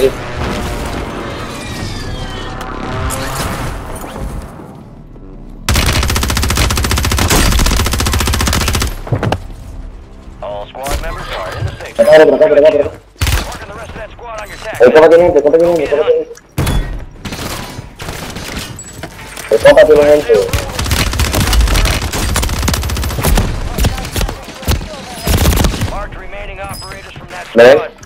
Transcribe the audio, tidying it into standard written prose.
Sí. All squad members are in the safe Por zone. acá, por acá, por acá, por acá. Marking the rest of that squad on your tag. El copa tiene gente, el copa tiene gente, el copa tiene gente. El copa tiene gente. Marked remaining operators from that ¿Me ven? squad.